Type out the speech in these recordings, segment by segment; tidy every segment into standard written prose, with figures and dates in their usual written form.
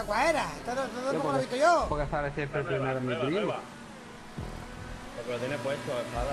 ¿Cuál era? Esto no lo he visto yo. Porque sale siempre primero en mi primo. Porque lo tiene puesto, espada.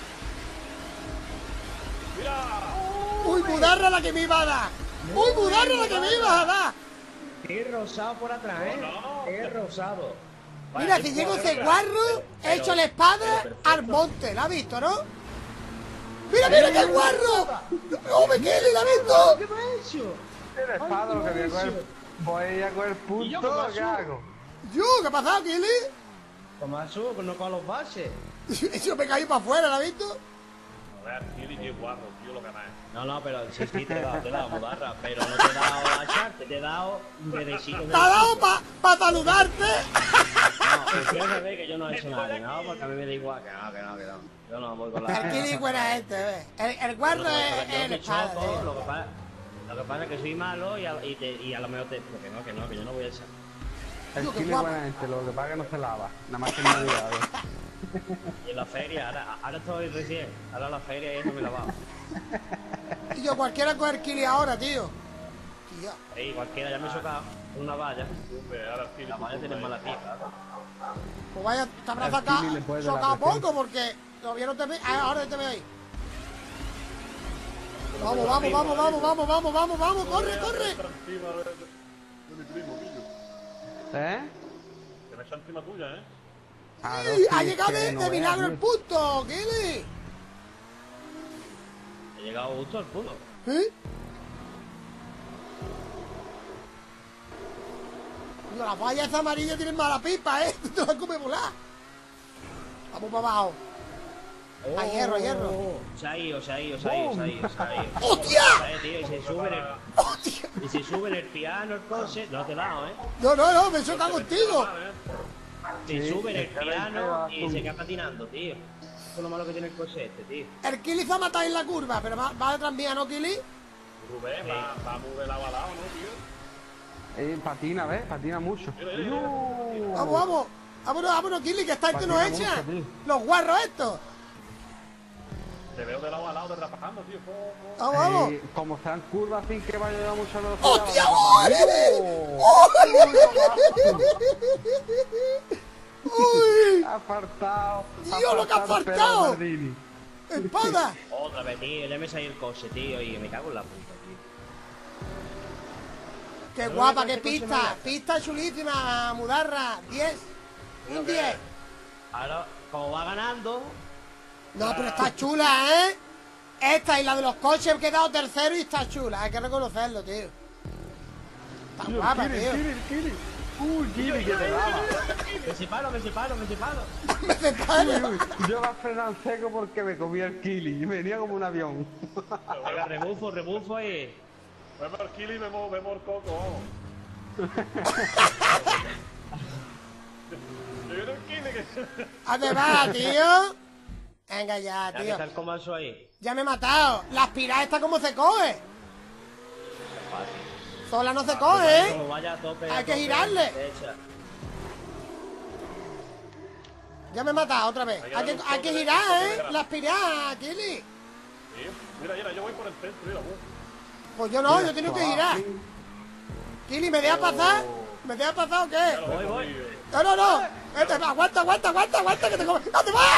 ¡Mira! ¡Uy, Mudarra la que me iba a dar! ¡Uy, Mudarra la que me iba a dar! Qué rosado por atrás, Qué rosado. Mira, si llego ese guarro, he hecho la espada al monte. ¿La has visto, no? ¡Mira, mira qué guarro! ¡Oh, me quedé, la has visto! ¿Qué me ha hecho? El espada, lo que voy a coger. Voy a coger punto, ¿qué hago? Yo, ¿qué ha pasado, Kili? Toma su, no con los bases. Eso me caí para afuera, ¿la has visto? A ver, Kili, qué guarro, tío, lo que más. No, pero sí, te he dado, Mudarra, pero no te he dado a echarte, te he dado derechito. ¡Te ha dado para saludarte! No, prefiero saber que yo no he hecho nada, no, porque a mí me da igual, que no. Yo no voy con la... El Kili buena gente, ¿ves? El guarro es el espada, tío. Lo que pasa es que soy malo y a lo mejor te... Que no, que yo no voy a echar. El Tío, qué chile es guapo. buena gente, lo que pasa es que no se lava. Nada más que en Navidad. Y en la feria, ahora estoy recién, ahora en la feria y eso me la va. Y yo cualquiera coge el Kili ahora, tío. Tío. Ey, cualquiera, ya me he chocado una valla. Ahora Kili, La valla tiene mala pica. Pues vaya, te habrás El Kili le puede dar sacado presión. poco porque todavía no te ve. Ahora te veo ahí. Vamos, corre, corre. Está encima de mi primo, pillo. ¿Eh? Que me echa encima tuya, ¿eh? Claro, Sí, sí, ha es llegado que de no milagro veas, el punto, Kili. He llegado justo al punto. ¿Eh? Digo, las vallas esas amarillas tienen mala pipa, ¿eh? Te la come volar. Vamos para abajo. A hierro, a hierro. Se ha ido. ¡Hostia! Tío, y se ¡Hostia! sube en el piano, el coche. No te he dado, ¿eh? No, me he chocado contigo. Se Sí, sube en el es que le piano pega y tú. se queda patinando, tío. Eso es lo malo que tiene el coche este, tío. El Kili se ha matado en la curva, pero va detrás mía, ¿no, Kili? Rubén, va muy de lado a lado, ¿no, tío? Patina, ¿ves? Patina mucho. Mira. Vámonos, Kili, que esta gente nos Patina echa. mucho, tío. Los guarros estos. Te veo de lado a lado derrapajando, tío. Vamos. Como sean curvas sin que vaya a mucha velocidad. ¡Hostia, ¡Uy! Ha faltado. Dios, lo que ha faltado. ¡Espada! Otra vez, tío. Ya me salió el coche, tío, y me cago en la puta, tío. ¡Qué No, guapa, no, qué este coche pista! no era. Pista chulísima, Mudarra. 10. Un 10. Ahora, como va ganando, No, pero está chula, ¿eh? Esta y la de los coches he quedado tercero y está chula. Hay que reconocerlo, tío. Está guapa, tío. Kili. Uy, Kili, que te daba. me separo. Me separo. Yo me frené en seco porque me comía el Kili y venía como un avión. venga, rebufo y... Vemos el Kili y vemos el coco, vamos. Yo quiero el Kili que... ¿A dónde va, tío? Venga ya, Ya que tío. está el comazo ahí. Ya me he matado. La aspirada esta cómo se coge. Sola no se coge, Como ¿eh? vaya a tope, Hay a que tope, girarle. derecha. Ya me he matado otra vez. Hay que girar, ¿eh? La aspirada, Kili. Sí. Mira, yo voy por el centro, mira, Pues yo no, yo tengo que girar. Kili, ¿me dejas pasar? ¿Me dejas pasar o qué? Voy. No. Aguanta, que te come. ¡No te va!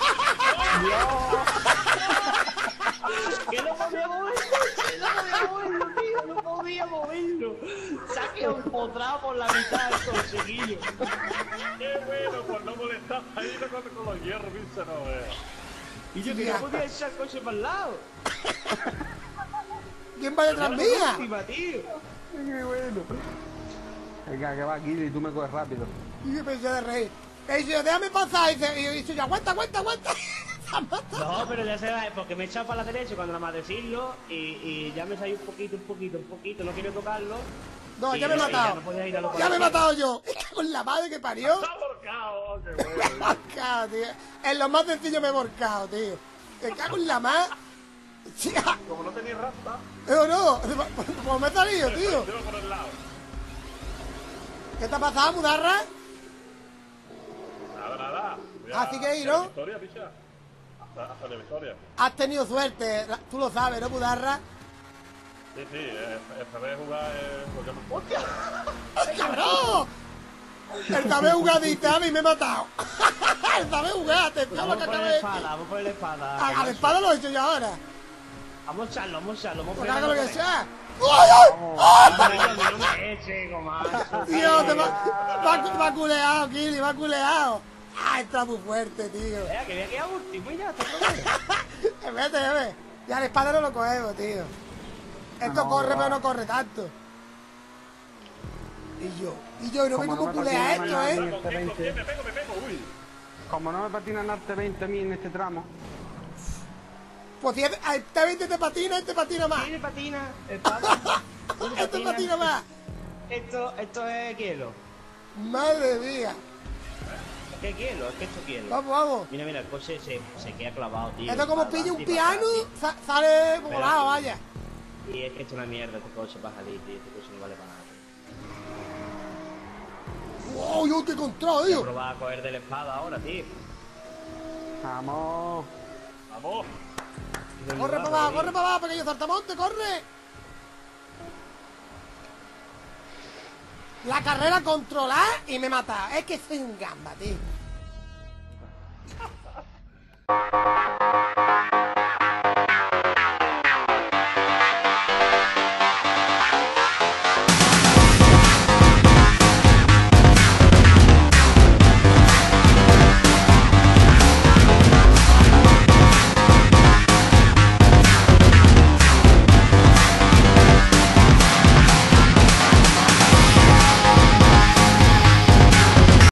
Que no podía moverlo, tío, no podía moverlo. Saque un potrado por la mitad del conseguillo. Qué bueno, por no molestar ahí con los hierros, pinche no veas. Y yo que no podía echar el coche para el lado. ¿Quién va detrás mía? Última, tío. Qué bueno. Venga, que va Kili y tú me coges rápido. Y yo pensé de reír. Y yo, déjame pasar. Y dice yo, aguanta. Se ha matado. No, pero ya se va, porque me he echado para la derecha cuando nada más decirlo y ya me salió un poquito, no quiero tocarlo. No, y ya me he ya matado. no podía ir a lo Ya me he por matado yo. Es que con la madre que parió. Está volcado, qué Me he bueno. volcado, tío. En lo más sencillo me he volcado, tío. Me cago en la más. Chica. Como no tenéis rasta, No. Como me he salido, tío. yo por el lado. ¿Qué te ha pasado, Mudarra? Nada. Así que ahí, ¿no? Victoria, picha. Hasta la victoria. Has tenido suerte. Tú lo sabes, ¿no, Mudarra? Sí, sí, saber jugar es lo que me... ¡Hostia! ¡Ay, cabrón! El saber jugadita a mí me he matado. El saber jugar, te fío lo Vamos que por acabo la de espada, decir. vamos por la espada. A la espada lo he hecho yo ahora. Vamos a echarlo, vamos a echarlo. Vamos Pues a haga lo que pegarlo sea. ¡Ay, ay! ¡Ay! con él. No me eche, comazo. Tío, te va culeado, Kili, va culeado. Ah, está muy fuerte, tío. Vea, que voy a quedar último y ya está todo. Vete. Ya la espada no lo cogemos, tío. Esto No, corre, va. pero no corre tanto. Y yo, no ve Como cómo no me culea patina esto, nada, ¿eh? Este 20. Me pego, uy. Como no me patina en arte 20 a mí en este tramo. Pues si este 20 te patina más. Tiene patina, espada. Este patina más. Esto es hielo. Madre mía. Es que es hielo, es que esto es hielo. Vamos. Mira, el coche se queda clavado, tío. Esto como Para pilla un adelante y para piano, atrás, sale volado, vaya. tío. Y es que esto es una mierda, este coche para salir, tío. Este coche no vale para nada. ¡Wow! ¡Yo te he encontrado, Voy a tío! probar a coger de la espada ahora, tío. Vamos. Vamos. ¡Corre para abajo, pequeño saltamonte, corre! La carrera controlada y me mata. Es que soy un gamba, tío.